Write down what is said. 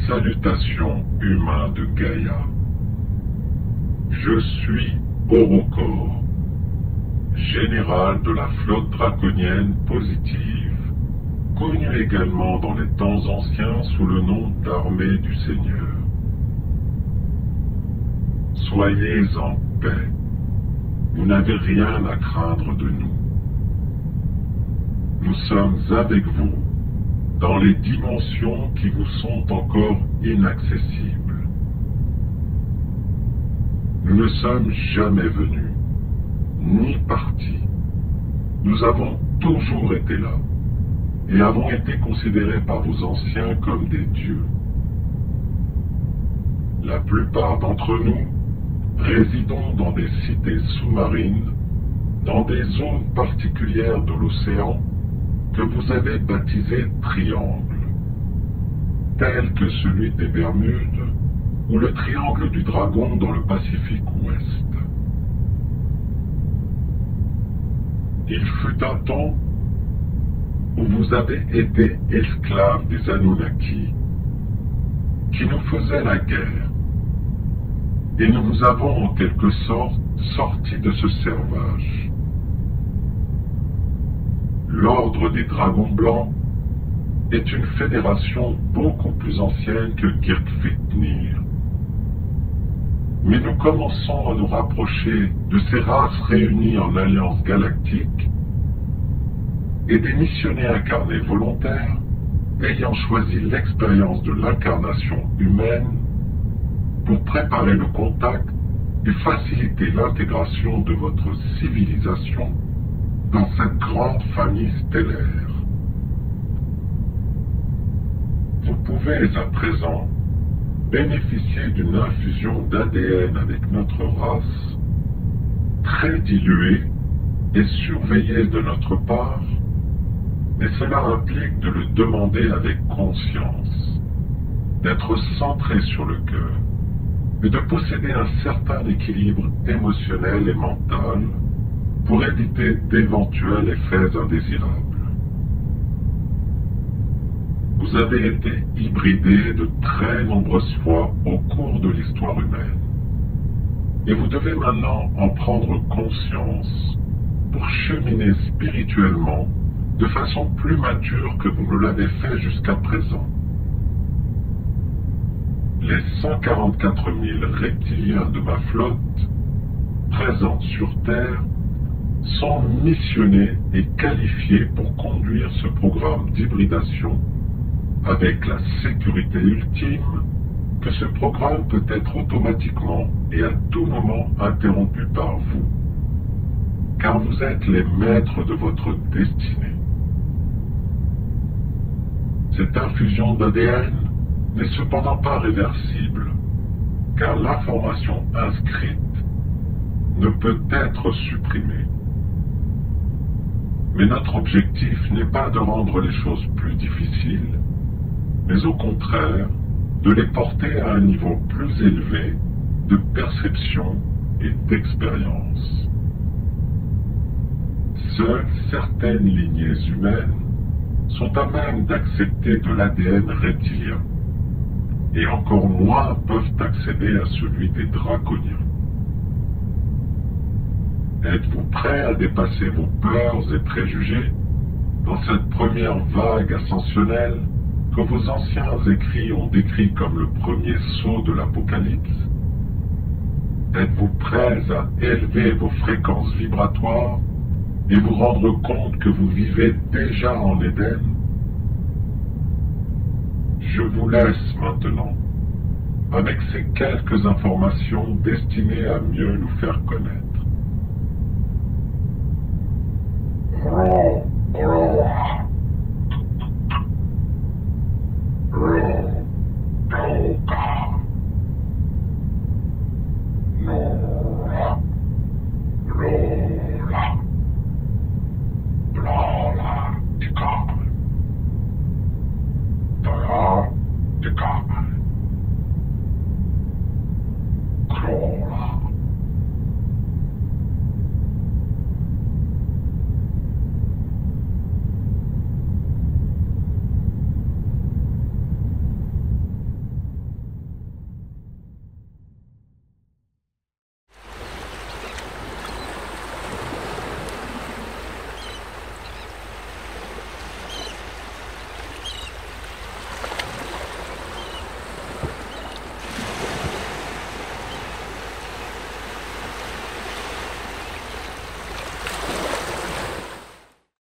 Salutations humains de Gaïa. Je suis Orokor, général de la flotte draconienne positive, connu également dans les temps anciens sous le nom d'Armée du Seigneur. Soyez en paix, vous n'avez rien à craindre de nous. Nous sommes avec vous dans les dimensions qui vous sont encore inaccessibles. Nous ne sommes jamais venus, ni partis. Nous avons toujours été là, et avons été considérés par vos anciens comme des dieux. La plupart d'entre nous résidons dans des cités sous-marines, dans des zones particulières de l'océan, que vous avez baptisé triangle, tel que celui des Bermudes ou le triangle du Dragon dans le Pacifique Ouest. Il fut un temps où vous avez été esclaves des Anunnaki, qui nous faisaient la guerre, et nous vous avons en quelque sorte sortis de ce servage. L'Ordre des Dragons Blancs est une fédération beaucoup plus ancienne que Kirkvitnir. Mais nous commençons à nous rapprocher de ces races réunies en alliance galactique et des missionnaires incarnés volontaires ayant choisi l'expérience de l'incarnation humaine pour préparer le contact et faciliter l'intégration de votre civilisation dans cette grande famille stellaire. Vous pouvez à présent bénéficier d'une infusion d'ADN avec notre race, très diluée et surveillée de notre part, mais cela implique de le demander avec conscience, d'être centré sur le cœur, et de posséder un certain équilibre émotionnel et mental pour éviter d'éventuels effets indésirables. Vous avez été hybridé de très nombreuses fois au cours de l'histoire humaine, et vous devez maintenant en prendre conscience pour cheminer spirituellement de façon plus mature que vous ne l'avez fait jusqu'à présent. Les 144 000 reptiliens de ma flotte, présents sur Terre, sont missionnés et qualifiés pour conduire ce programme d'hybridation avec la sécurité ultime que ce programme peut être automatiquement et à tout moment interrompu par vous, car vous êtes les maîtres de votre destinée. Cette infusion d'ADN n'est cependant pas réversible, car l'information inscrite ne peut être supprimée. Mais notre objectif n'est pas de rendre les choses plus difficiles, mais au contraire, de les porter à un niveau plus élevé de perception et d'expérience. Seules certaines lignées humaines sont à même d'accepter de l'ADN reptilien, et encore moins peuvent accéder à celui des draconiens. Êtes-vous prêt à dépasser vos peurs et préjugés dans cette première vague ascensionnelle que vos anciens écrits ont décrit comme le premier saut de l'Apocalypse? Êtes-vous prêts à élever vos fréquences vibratoires et vous rendre compte que vous vivez déjà en Éden? Je vous laisse maintenant avec ces quelques informations destinées à mieux nous faire connaître. Crawler.